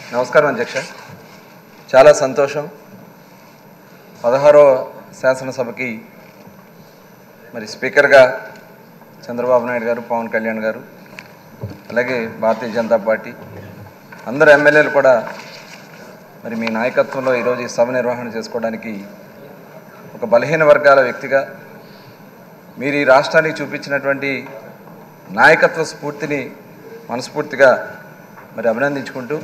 నమస్కారం అధ్యక్ష. చాలా సంతోషం. 16వ శాసనసభకి మరి స్పీకర్గా చంద్రబాబు నాయుడు గారు, పవన్ కళ్యాణ్ గారు, అలాగే భారతీయ జనతా పార్టీ అందరు ఎమ్మెల్యేలు కూడా మరి మీ నాయకత్వంలో ఈరోజు ఈ సభ నిర్వహణ చేసుకోవడానికి ఒక బలహీన వర్గాల వ్యక్తిగా మీరు ఈ రాష్ట్రానికి చూపించినటువంటి నాయకత్వ స్ఫూర్తిని మనస్ఫూర్తిగా మరి అభినందించుకుంటూ,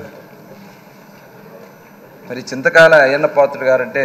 మరి చింతకాల అయ్యన్న పాత్రుడు గారంటే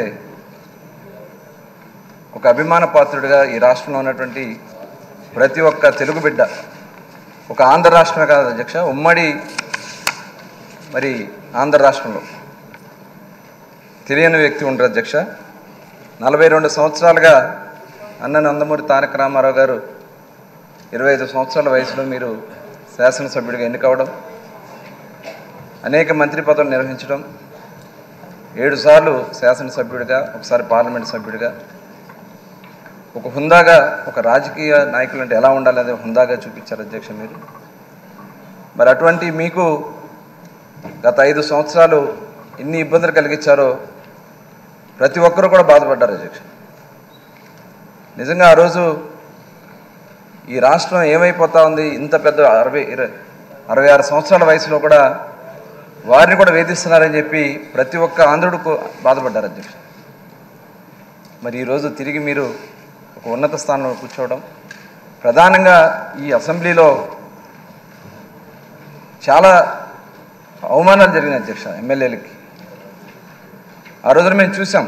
ఒక అభిమాన పాత్రుడిగా ఈ రాష్ట్రంలో ఉన్నటువంటి ప్రతి ఒక్క తెలుగు బిడ్డ, ఒక ఆంధ్ర రాష్ట్రమే కాదు అధ్యక్ష, ఉమ్మడి మరి ఆంధ్ర రాష్ట్రంలో తెలియని వ్యక్తి ఉండరు అధ్యక్ష. 42 సంవత్సరాలుగా అన్న నందమూరి తారక రామారావు గారు 25 సంవత్సరాల వయసులో మీరు శాసనసభ్యుడిగా ఎన్నికవడం, అనేక మంత్రి పదవులు నిర్వహించడం, 7 సార్లు శాసనసభ్యుడిగా, ఒకసారి పార్లమెంట్ సభ్యుడిగా, ఒక హుందాగా, ఒక రాజకీయ నాయకులు అంటే ఎలా ఉండాలి అదే హుందాగా చూపించారు అధ్యక్ష మీరు. మరి అటువంటి మీకు గత 5 సంవత్సరాలు ఎన్ని ఇబ్బందులు కలిగించారో ప్రతి ఒక్కరూ కూడా బాధపడ్డారు అధ్యక్ష. నిజంగా ఆ రోజు ఈ రాష్ట్రం ఏమైపోతా ఉంది, ఇంత పెద్ద 66 సంవత్సరాల వయసులో కూడా వారిని కూడా వేధిస్తున్నారని చెప్పి ప్రతి ఒక్క ఆంధ్రుడికి బాధపడ్డారు అధ్యక్ష. మరి ఈరోజు తిరిగి మీరు ఒక ఉన్నత స్థానంలో కూర్చోవడం, ప్రధానంగా ఈ అసెంబ్లీలో చాలా అవమానాలు జరిగినాయి అధ్యక్ష ఎమ్మెల్యేలకి. ఆ రోజున మేము చూసాం,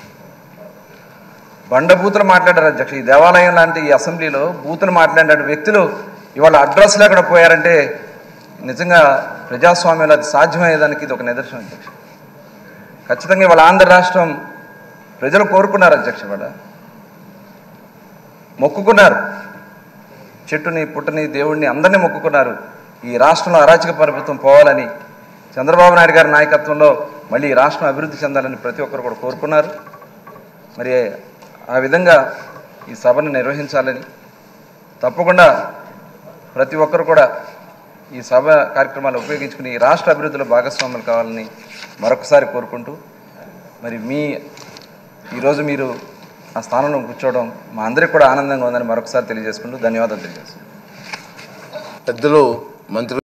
బండబూతులు మాట్లాడారు అధ్యక్ష. ఈ దేవాలయం లాంటి ఈ అసెంబ్లీలో బూతులు మాట్లాడిన వ్యక్తులు ఇవాళ అడ్రస్ లేకుండా పోయారంటే నిజంగా ప్రజాస్వామ్యంలో అది సాధ్యమయ్యేదానికి ఇది ఒక నిదర్శనం అధ్యక్ష. ఖచ్చితంగా ఇవాళ ఆంధ్ర రాష్ట్రం ప్రజలు కోరుకున్నారు అధ్యక్ష, ఇవాళ మొక్కుకున్నారు, చెట్టుని పుట్టని దేవుడిని అందరినీ మొక్కుకున్నారు. ఈ రాష్ట్రంలో అరాచక ప్రభుత్వం పోవాలని, చంద్రబాబు నాయుడు గారి నాయకత్వంలో మళ్ళీ ఈ రాష్ట్రం అభివృద్ధి చెందాలని ప్రతి ఒక్కరు కూడా కోరుకున్నారు. మరి ఆ విధంగా ఈ సభను నిర్వహించాలని, తప్పకుండా ప్రతి ఒక్కరు కూడా ఈ సభ కార్యక్రమాలు ఉపయోగించుకుని ఈ రాష్ట్ర అభివృద్ధిలో భాగస్వాములు కావాలని మరొకసారి కోరుకుంటూ, మరి ఈరోజు మీరు ఆ స్థానంలో కూర్చోవడం మా అందరికీ కూడా ఆనందంగా ఉందని మరొకసారి తెలియజేసుకుంటూ ధన్యవాదాలు తెలియజేస్తున్నాను. పెద్దలు మంత్రి